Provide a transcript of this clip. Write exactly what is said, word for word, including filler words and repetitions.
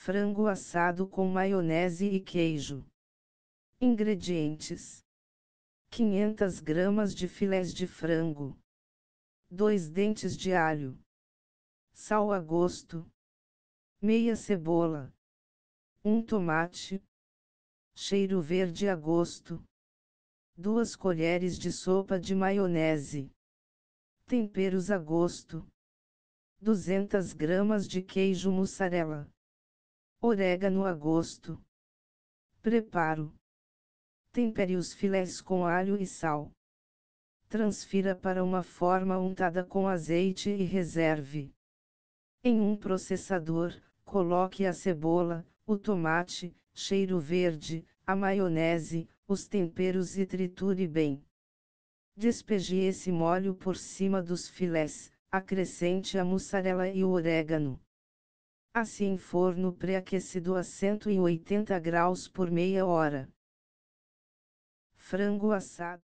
Frango assado com maionese e queijo. Ingredientes: quinhentas gramas de filés de frango, dois dentes de alho, sal a gosto, meia cebola, um tomate, cheiro verde a gosto, duas colheres de sopa de maionese, temperos a gosto, duzentas gramas de queijo mussarela, orégano a gosto. Preparo: tempere os filés com alho e sal. Transfira para uma forma untada com azeite e reserve. Em um processador, coloque a cebola, o tomate, cheiro verde, a maionese, os temperos e triture bem. Despeje esse molho por cima dos filés, acrescente a mussarela e o orégano. Asse em forno pré-aquecido a cento e oitenta graus por meia hora. Frango assado.